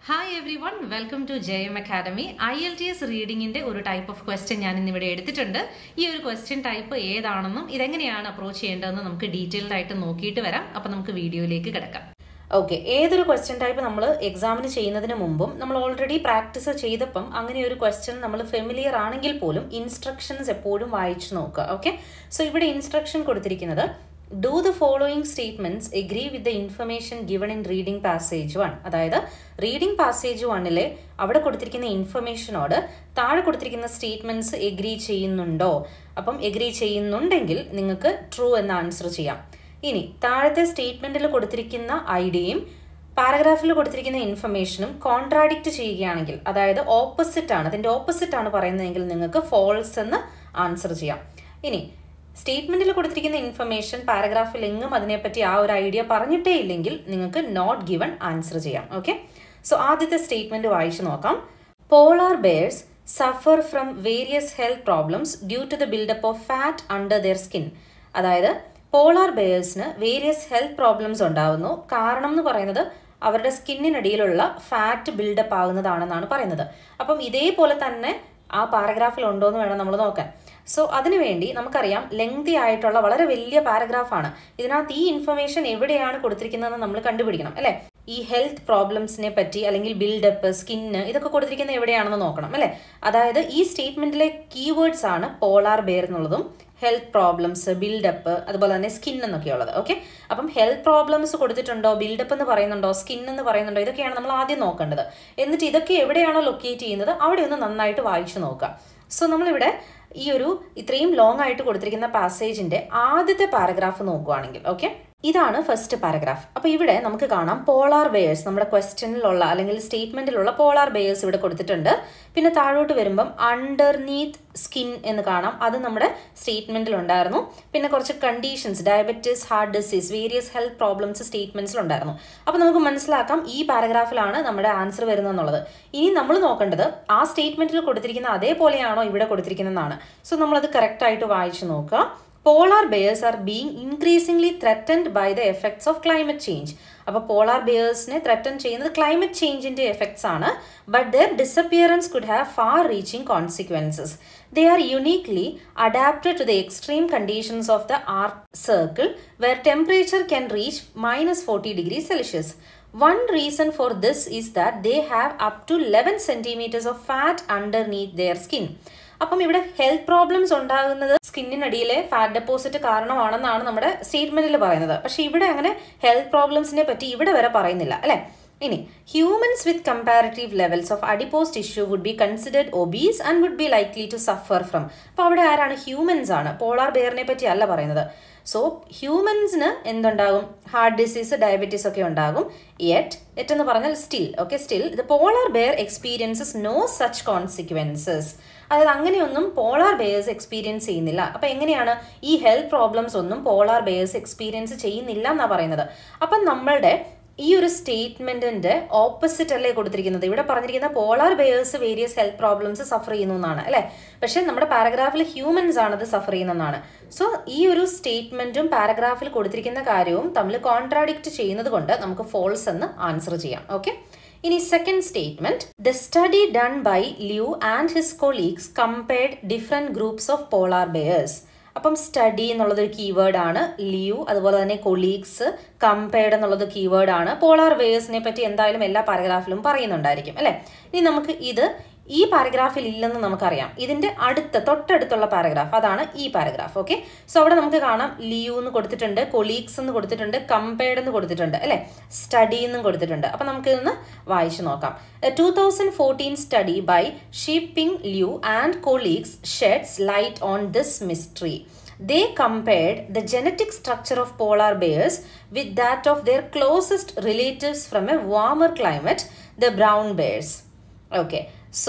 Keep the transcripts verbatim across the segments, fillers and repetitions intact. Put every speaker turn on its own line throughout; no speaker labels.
Hi everyone, welcome to J M Academy. I E L T S റീഡിങ്ങിന്റെ ഒരു type of question ഞാൻ ഇന്ന് ഇവിടെ എടുത്തിട്ടുണ്ട്. ഈ ഒരു ക്വസ്റ്റ്യൻ ടൈപ്പ് ഏതാണെന്നും ഇതെങ്ങനെയാണ് അപ്രോച്ച് ചെയ്യേണ്ടതെന്ന് നമുക്ക് ഡീറ്റെയിൽഡ് ആയിട്ട് നോക്കിയിട്ട് വരാം. അപ്പോൾ നമുക്ക് വീഡിയോയിലേക്ക് കിടക്കാം.
ഓക്കെ, ഏതൊരു ക്വസ്റ്റ്യൻ ടൈപ്പ് നമ്മൾ എക്സാമിന് ചെയ്യുന്നതിന് മുമ്പും നമ്മൾ ഓൾറെഡി പ്രാക്ടീസ് ചെയ്തപ്പം അങ്ങനെ ഒരു ക്വസ്റ്റ്യൻ നമ്മൾ ഫെമിലിയർ ആണെങ്കിൽ പോലും ഇൻസ്ട്രക്ഷൻസ് എപ്പോഴും വായിച്ചു നോക്കുക. ഓക്കെ, സോ ഇവിടെ ഇൻസ്ട്രക്ഷൻ കൊടുത്തിരിക്കുന്നത് do the following statements agree with the information given in reading passage one. അതായത് റീഡിംഗ് പാസേജ് വണ്ണിലെ അവിടെ കൊടുത്തിരിക്കുന്ന ഇൻഫർമേഷനോട് താഴെ കൊടുത്തിരിക്കുന്ന സ്റ്റേറ്റ്മെന്റ്സ് എഗ്രി ചെയ്യുന്നുണ്ടോ? അപ്പം എഗ്രി ചെയ്യുന്നുണ്ടെങ്കിൽ നിങ്ങൾക്ക് ട്രൂ എന്ന ആൻസർ ചെയ്യാം. ഇനി താഴത്തെ സ്റ്റേറ്റ്മെന്റിൽ കൊടുത്തിരിക്കുന്ന ഐഡിയയും പാരഗ്രാഫിൽ കൊടുത്തിരിക്കുന്ന ഇൻഫർമേഷനും കോൺട്രാഡിക്റ്റ് ചെയ്യുകയാണെങ്കിൽ, അതായത് ഓപ്പോസിറ്റ് ആണ്, അതിൻ്റെ ഓപ്പോസിറ്റ് ആണ് പറയുന്നതെങ്കിൽ നിങ്ങൾക്ക് ഫോൾസ് എന്ന് ആൻസർ ചെയ്യാം. ഇനി സ്റ്റേറ്റ്മെന്റിൽ കൊടുത്തിരിക്കുന്ന ഇൻഫർമേഷൻ പാരഗ്രാഫിൽ എങ്ങും അതിനെപ്പറ്റി ആ ഒരു ഐഡിയ പറഞ്ഞിട്ടേ ഇല്ലെങ്കിൽ നിങ്ങൾക്ക് നോട്ട് ഗിവൺ ആൻസർ ചെയ്യാം. ഓക്കെ, സോ ആദ്യത്തെ സ്റ്റേറ്റ്മെന്റ് വായിച്ചു നോക്കാം. Polar bears suffer from various health problems due to the buildup of fat under their skin. അതായത് പോളാർ ബെയർസിന് വേരിയസ് ഹെൽത്ത് പ്രോബ്ലംസ് ഉണ്ടാകുന്നു. കാരണം എന്ന് പറയുന്നത് അവരുടെ സ്കിന്നിനടിയിലുള്ള ഫാറ്റ് ബിൽഡപ്പ് ആകുന്നതാണെന്നാണ് പറയുന്നത്. അപ്പം ഇതേപോലെ തന്നെ ആ പാരഗ്രാഫിൽ ഉണ്ടോ എന്ന് വേണം നമ്മൾ നോക്കാൻ. സോ അതിനുവേണ്ടി നമുക്കറിയാം ലെങ്തി ആയിട്ടുള്ള വളരെ വലിയ പാരഗ്രാഫാണ്. ഇതിനകത്ത് ഈ ഇൻഫർമേഷൻ എവിടെയാണ് കൊടുത്തിരിക്കുന്നതെന്ന് നമ്മൾ കണ്ടുപിടിക്കണം അല്ലേ. ഈ ഹെൽത്ത് പ്രോബ്ലംസിനെ പറ്റി അല്ലെങ്കിൽ ബിൽഡപ്പ്, സ്കിന്ന്, ഇതൊക്കെ കൊടുത്തിരിക്കുന്നത് എവിടെയാണെന്ന് നോക്കണം അല്ലേ. അതായത് ഈ സ്റ്റേറ്റ്മെന്റിലെ കീവേഡ്സ് ആണ് പോളാർ ബെയർ എന്നുള്ളതും ഹെൽത്ത് പ്രോബ്ലംസ്, ബിൽഡപ്പ്, അതുപോലെ തന്നെ സ്കിൻ എന്നൊക്കെയുള്ളത്. ഓക്കെ, അപ്പം ഹെൽത്ത് പ്രോബ്ലംസ് കൊടുത്തിട്ടുണ്ടോ, ബിൽഡപ്പ് എന്ന് പറയുന്നുണ്ടോ, സ്കിൻ എന്ന് പറയുന്നുണ്ടോ, ഇതൊക്കെയാണ് നമ്മൾ ആദ്യം നോക്കേണ്ടത്. എന്നിട്ട് ഇതൊക്കെ എവിടെയാണോ ലൊക്കേറ്റ് ചെയ്യുന്നത് അവിടെ ഒന്ന് നന്നായിട്ട് വായിച്ചു നോക്കുക. സോ നമ്മളിവിടെ ഈ ഒരു ഇത്രയും ലോങ് ആയിട്ട് കൊടുത്തിരിക്കുന്ന പാസേജിന്റെ ആദ്യത്തെ പാരഗ്രാഫ് നോക്കുകയാണെങ്കിൽ, ഓക്കെ, ഇതാണ് ഫസ്റ്റ് പാരഗ്രാഫ്. അപ്പോൾ ഇവിടെ നമുക്ക് കാണാം പോളാർ ബെയേഴ്സ്, നമ്മുടെ ക്വസ്റ്റ്യനിലുള്ള അല്ലെങ്കിൽ സ്റ്റേറ്റ്മെന്റിലുള്ള പോളാർ ബെയേഴ്സ് ഇവിടെ കൊടുത്തിട്ടുണ്ട്. പിന്നെ താഴോട്ട് വരുമ്പം അണ്ടർനീത്ത് സ്കിൻ എന്ന് കാണാം, അത് നമ്മുടെ സ്റ്റേറ്റ്മെന്റിൽ ഉണ്ടായിരുന്നു. പിന്നെ കുറച്ച് conditions, diabetes, heart disease, various health problems സ്റ്റേറ്റ്മെന്റ്സിൽ ഉണ്ടായിരുന്നു. അപ്പോൾ നമുക്ക് മനസ്സിലാക്കാം ഈ പാരഗ്രാഫിലാണ് നമ്മുടെ ആൻസർ വരുന്നതെന്നുള്ളത്. ഇനി നമ്മൾ നോക്കേണ്ടത് ആ സ്റ്റേറ്റ്മെന്റിൽ കൊടുത്തിരിക്കുന്ന അതേപോലെയാണോ ഇവിടെ കൊടുത്തിരിക്കുന്നതെന്നാണ്. സോ നമ്മളത് കറക്റ്റ് ആയിട്ട് വായിച്ചു നോക്കുക. Polar bears are being increasingly threatened by the effects of climate change. അപ്പോൾ പോളാർ ബെയേഴ്സിനെ ത്രെറ്റൻ ചെയ്യുന്നത് ക്ലൈമറ്റ് ചേഞ്ചിന്റെ എഫക്ട്സ് ആണ്. But their disappearance could have far reaching consequences. They are uniquely adapted to the extreme conditions of the Arctic circle where temperature can reach minus forty degree Celsius. One reason for this is that they have up to eleven centimeters of fat underneath their skin. അപ്പം ഇവിടെ health problems ഉണ്ടാകുന്നത് സ്കിന്നിനടിയിലെ fat deposit കാരണമാണെന്നാണ് നമ്മുടെ സ്റ്റേറ്റ്മെന്റിൽ പറയുന്നത്. പക്ഷെ ഇവിടെ അങ്ങനെ health പ്രോബ്ലംസിനെ പറ്റി ഇവിടെ വരെ പറയുന്നില്ല അല്ലെ. ഇനി humans with comparative levels of adipose tissue would be considered obese and would be likely to suffer from. അപ്പോൾ അവിടെ ആരാണ്? ഹ്യൂമൻസ് ആണ്, പോളാർ ബെയറിനെ പറ്റി അല്ല പറയുന്നത്. സോ ഹ്യൂമൻസിന് എന്തുണ്ടാകും? ഹാർട്ട് ഡിസീസ്, ഡയബറ്റീസ് ഒക്കെ ഉണ്ടാകും. യെറ്റ് യെറ്റ് എന്ന് പറഞ്ഞാൽ still, okay, still the polar bear experiences no such consequences. അതായത് അങ്ങനെയൊന്നും പോളാർ ബെയേഴ്സ് എക്സ്പീരിയൻസ് ചെയ്യുന്നില്ല. അപ്പം എങ്ങനെയാണ് ഈ ഹെൽത്ത് പ്രോബ്ലംസ് ഒന്നും പോളാർ ബെയേഴ്സ് എക്സ്പീരിയൻസ് ചെയ്യുന്നില്ല എന്നാണ് പറയുന്നത്. അപ്പം നമ്മളുടെ ഈ ഒരു സ്റ്റേറ്റ്മെന്റിന്റെ ഓപ്പോസിറ്റ് അല്ലേ കൊടുത്തിരിക്കുന്നത്. ഇവിടെ പറഞ്ഞിരിക്കുന്ന polar bears various health problems suffer ചെയ്യുന്നു എന്നാണ് അല്ലെ. പക്ഷെ നമ്മുടെ പാരഗ്രാഫിൽ ഹ്യൂമൻസ് ആണത് സഫർ ചെയ്യുന്നതെന്നാണ്. സോ ഈ ഒരു സ്റ്റേറ്റ്മെന്റും പാരഗ്രാഫിൽ കൊടുത്തിരിക്കുന്ന കാര്യവും തമ്മിൽ കോൺട്രാഡിക്റ്റ് ചെയ്യുന്നത് കൊണ്ട് നമുക്ക് ഫോൾസ് എന്ന് ആൻസർ ചെയ്യാം. ഓക്കെ, ഇനി second statement. The study done by Liu and his colleagues compared different groups of polar bears. അപ്പം സ്റ്റഡി എന്നുള്ളതൊരു കീവേഡ് ആണ്, ലിയു അതുപോലെ തന്നെ കൊളീഗ്സ്, കമ്പയർഡ് എന്നുള്ളത് കീവേഡ് ആണ്. പോളാർ ബെയേഴ്സിനെ പറ്റി എന്തായാലും എല്ലാ പാരഗ്രാഫിലും പറയുന്നുണ്ടായിരിക്കും അല്ലെ. ഇനി നമുക്ക് ഇത് ഈ പാരഗ്രാഫിൽ ഇല്ലെന്ന് നമുക്കറിയാം. ഇതിന്റെ അടുത്ത തൊട്ടടുത്തുള്ള പാരഗ്രാഫ്, അതാണ് ഈ പാരഗ്രാഫ്. ഓക്കെ, സോ അവിടെ നമുക്ക് കാണാം ലിയു എന്ന് കൊടുത്തിട്ടുണ്ട്, കൊളീഗ്സ് എന്ന് കൊടുത്തിട്ടുണ്ട്, കമ്പയർഡ് എന്ന് കൊടുത്തിട്ടുണ്ട് അല്ലെ, സ്റ്റഡി എന്നും കൊടുത്തിട്ടുണ്ട്. അപ്പൊ നമുക്ക് ഇതൊന്ന് വായിച്ചു നോക്കാം. Two thousand fourteen study by Shiping Liu and colleagues sheds light on this mystery. They compared the genetic structure of polar bears with that of their closest relatives from a warmer climate, the brown bears. Okay, so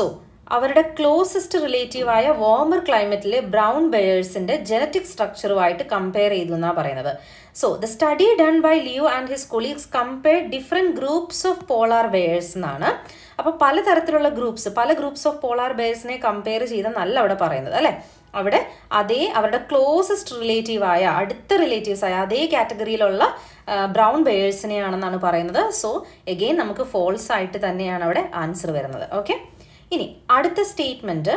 അവരുടെ closest റിലേറ്റീവായ warmer ക്ലൈമറ്റിലെ brown ബെയേഴ്സിന്റെ genetic സ്ട്രക്ചറുമായിട്ട് compare ചെയ്തു എന്നാണ് പറയുന്നത്. So the study done by Liu and his colleagues compare different groups of polar bears എന്നാണ്. അപ്പോൾ പലതരത്തിലുള്ള ഗ്രൂപ്പ്സ് പല ഗ്രൂപ്പ്സ് ഓഫ് പോളാർ ബെയേഴ്സിനെ കമ്പയർ ചെയ്തെന്നല്ല അവിടെ പറയുന്നത് അല്ലേ. അവിടെ അതേ അവരുടെ ക്ലോസസ്റ്റ് റിലേറ്റീവായ അടുത്ത റിലേറ്റീവ്സ് ആയ അതേ കാറ്റഗറിയിലുള്ള ബ്രൗൺ ബെയേഴ്സിനെയാണെന്നാണ് പറയുന്നത്. സോ എഗെയിൻ നമുക്ക് ഫോൾസ് ആയിട്ട് തന്നെയാണ് അവിടെ ആൻസർ വരുന്നത്. ഓക്കെ, ഇനി അടുത്ത statement,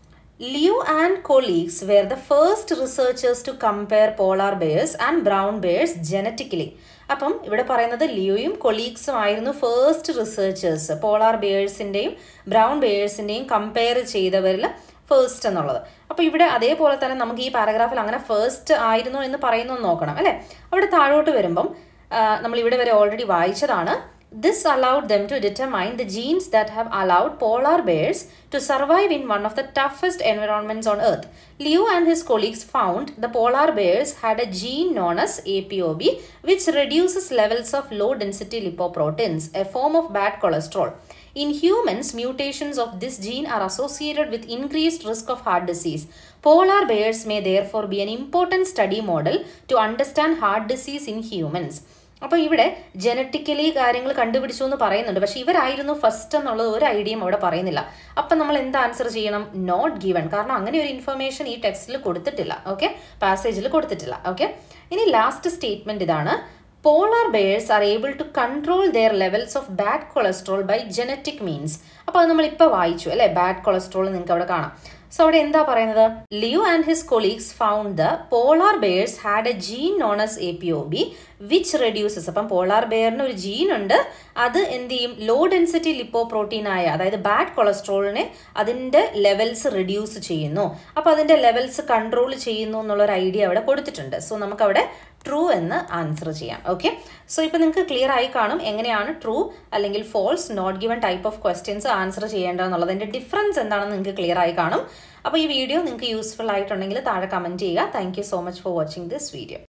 Liu and colleagues were the first researchers to compare polar bears and brown bears genetically. അപ്പം ഇവിടെ പറയുന്നത് ലിയോയും കൊളീഗ്സും ആയിരുന്നു ഫസ്റ്റ് റിസർച്ചേഴ്സ് പോളാർ ബെയേഴ്സിൻ്റെയും ബ്രൗൺ ബെയേഴ്സിൻ്റെയും കമ്പയർ ചെയ്തവരിൽ ഫസ്റ്റ് എന്നുള്ളത്. അപ്പോൾ ഇവിടെ അതേപോലെ തന്നെ നമുക്ക് ഈ പാരഗ്രാഫിൽ അങ്ങനെ ഫസ്റ്റ് ആയിരുന്നു എന്ന് പറയുന്നു നോക്കണം അല്ലേ. അവിടെ താഴോട്ട് വരുമ്പം നമ്മൾ ഇവിടെ വരെ ഓൾറെഡി വായിച്ചതാണ്. This allowed them to determine the genes that have allowed polar bears to survive in one of the toughest environments on Earth. Leo and his colleagues found the polar bears had a gene known as A P O B, which reduces levels of low-density lipoproteins, a form of bad cholesterol. In humans, mutations of this gene are associated with increased risk of heart disease. Polar bears may therefore be an important study model to understand heart disease in humans. അപ്പോൾ ഇവിടെ genetically കാര്യങ്ങൾ കണ്ടുപിടിച്ചു എന്ന് പറയുന്നുണ്ട്, പക്ഷെ ഇവരായിരുന്നു first എന്നുള്ളത് ഒരു ഐഡിയയും അവിടെ പറയുന്നില്ല. അപ്പം നമ്മൾ എന്ത് ആൻസർ ചെയ്യണം? നോട്ട് ഗിവൺ, കാരണം അങ്ങനെ ഒരു ഇൻഫർമേഷൻ ഈ ടെക്സ്റ്റിൽ കൊടുത്തിട്ടില്ല. ഓക്കെ, പാസേജിൽ കൊടുത്തിട്ടില്ല. ഓക്കെ, ഇനി ലാസ്റ്റ് സ്റ്റേറ്റ്മെന്റ് ഇതാണ്. Polar bears are able to control their levels of bad cholesterol by genetic means. അപ്പോൾ അത് നമ്മളിപ്പോൾ വായിച്ചു അല്ലേ, ബാഡ് കൊളസ്ട്രോൾ നിങ്ങൾക്ക് അവിടെ കാണാം. സോ അവിടെ എന്താ പറയുന്നത്? Liu and his colleagues found the polar bears had a gene known as A P O B which reduces. അപ്പം പോളാർ ബെയറിന് ഒരു ജീൻ ഉണ്ട്, അത് എന്ത് ചെയ്യും? ലോ ഡെൻസിറ്റി ലിപ്പോ പ്രോട്ടീൻ ആയ അതായത് ബാഡ് കൊളസ്ട്രോളിനെ അതിൻ്റെ ലെവൽസ് റെഡ്യൂസ് ചെയ്യുന്നു. അപ്പോൾ അതിൻ്റെ ലെവൽസ് കൺട്രോൾ ചെയ്യുന്നു എന്നുള്ളൊരു ഐഡിയ അവിടെ കൊടുത്തിട്ടുണ്ട്. സോ നമുക്കവിടെ ട്രൂ എന്ന് ആൻസർ ചെയ്യാം. ഓക്കെ, സോ ഇപ്പോൾ നിങ്ങൾക്ക് ക്ലിയർ ആയി കാണും എങ്ങനെയാണ് ട്രൂ അല്ലെങ്കിൽ false not given type of questions answer ചെയ്യേണ്ടതെന്നുള്ളത്. അതിൻ്റെ ഡിഫറൻസ് എന്താണെന്ന് നിങ്ങൾക്ക് ക്ലിയർ ആയി കാണും. അപ്പോൾ ഈ വീഡിയോ നിങ്ങൾക്ക് യൂസ്ഫുൾ ആയിട്ടുണ്ടെങ്കിൽ താഴെ കമൻറ്റ് ചെയ്യുക. Thank you so much for watching this video.